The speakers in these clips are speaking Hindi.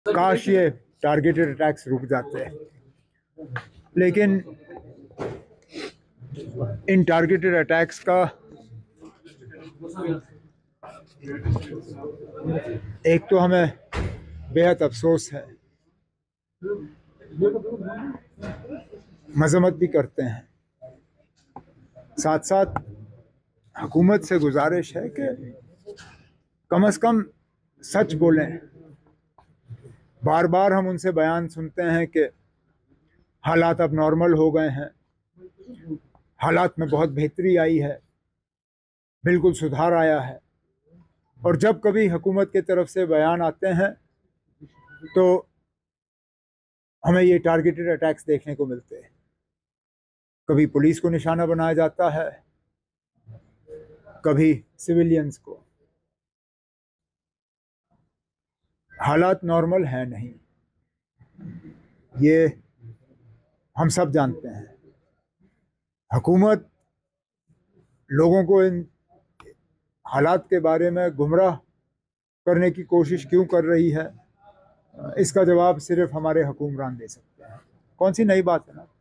काश ये टारगेटेड अटैक्स रुक जाते हैं, लेकिन इन टारगेटेड अटैक्स का एक तो हमें बेहद अफसोस है, मजम्मत भी करते हैं। साथ साथ हुकूमत से गुजारिश है कि कम से कम सच बोलें। बार बार हम उनसे बयान सुनते हैं कि हालात अब नॉर्मल हो गए हैं, हालात में बहुत बेहतरी आई है, बिल्कुल सुधार आया है। और जब कभी हुकूमत की तरफ से बयान आते हैं तो हमें ये टारगेटेड अटैक्स देखने को मिलते हैं। कभी पुलिस को निशाना बनाया जाता है, कभी सिविलियंस को। हालात नॉर्मल है नहीं, ये हम सब जानते हैं। हुकूमत लोगों को इन हालात के बारे में गुमराह करने की कोशिश क्यों कर रही है, इसका जवाब सिर्फ हमारे हुक्मरान दे सकते हैं। कौन सी नई बात है ना,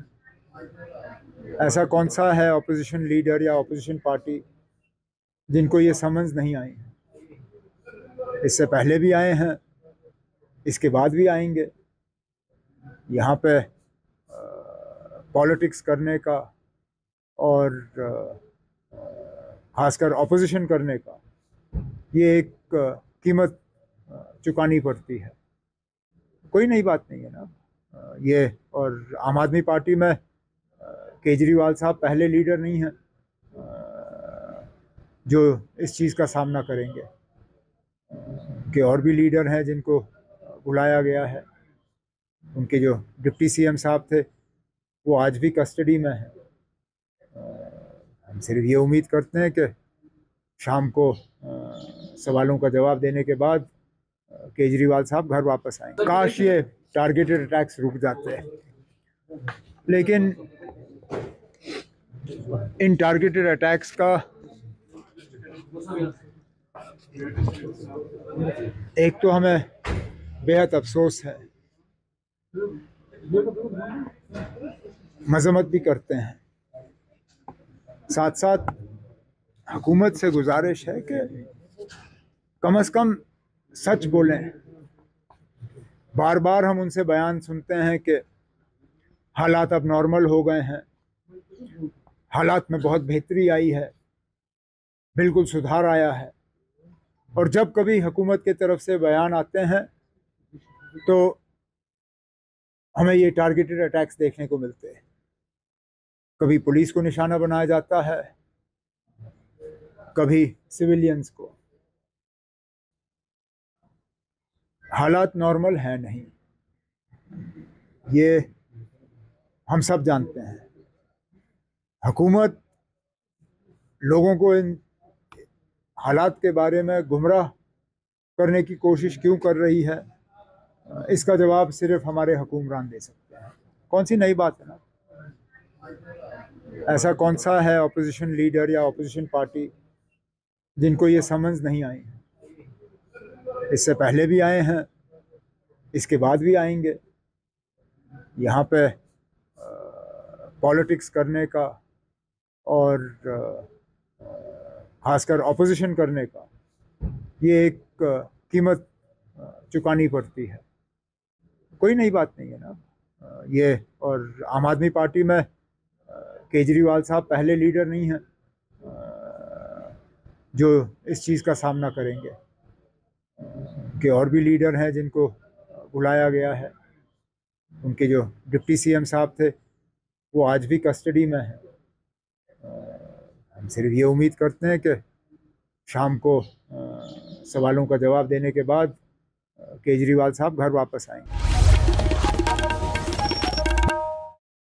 ऐसा कौन सा है अपोजिशन लीडर या अपोजिशन पार्टी जिनको ये समझ नहीं आई। इससे पहले भी आए हैं, इसके बाद भी आएंगे। यहाँ पे पॉलिटिक्स करने का और खासकर अपोजिशन करने का ये एक कीमत चुकानी पड़ती है। कोई नई बात नहीं है ना ये। और आम आदमी पार्टी में केजरीवाल साहब पहले लीडर नहीं हैं जो इस चीज़ का सामना करेंगे, कि और भी लीडर हैं जिनको बुलाया गया है। उनके जो डिप्टी सीएम साहब थे वो आज भी कस्टडी में हैं। हम सिर्फ ये उम्मीद करते हैं कि शाम को सवालों का जवाब देने के बाद केजरीवाल साहब घर वापस आएंगे। काश ये टारगेटेड अटैक्स रुक जाते हैं, लेकिन इन टारगेटेड अटैक्स का एक तो हमें बेहद अफसोस है, मजम्मत भी करते हैं। साथ साथ हुकूमत से गुजारिश है कि कम से कम सच बोलें। बार बार हम उनसे बयान सुनते हैं कि हालात अब नॉर्मल हो गए हैं, हालात में बहुत बेहतरी आई है, बिल्कुल सुधार आया है। और जब कभी हुकूमत की तरफ से बयान आते हैं तो हमें ये टारगेटेड अटैक्स देखने को मिलते हैं। कभी पुलिस को निशाना बनाया जाता है, कभी सिविलियंस को। हालात नॉर्मल है नहीं, ये हम सब जानते हैं। हुकूमत लोगों को इन हालात के बारे में गुमराह करने की कोशिश क्यों कर रही है, इसका जवाब सिर्फ हमारे हुक्मरान दे सकते हैं। कौन सी नई बात है ना, ऐसा कौन सा है अपोजिशन लीडर या अपोजिशन पार्टी जिनको ये समझ नहीं आई। इससे पहले भी आए हैं, इसके बाद भी आएंगे। यहाँ पे पॉलिटिक्स करने का और खासकर अपोजिशन करने का ये एक कीमत चुकानी पड़ती है। कोई नई बात नहीं है ना ये। और आम आदमी पार्टी में केजरीवाल साहब पहले लीडर नहीं हैं जो इस चीज़ का सामना करेंगे, कि और भी लीडर हैं जिनको बुलाया गया है। उनके जो डिप्टी सीएम साहब थे वो आज भी कस्टडी में हैं। हम सिर्फ ये उम्मीद करते हैं कि शाम को सवालों का जवाब देने के बाद केजरीवाल साहब घर वापस आएंगे।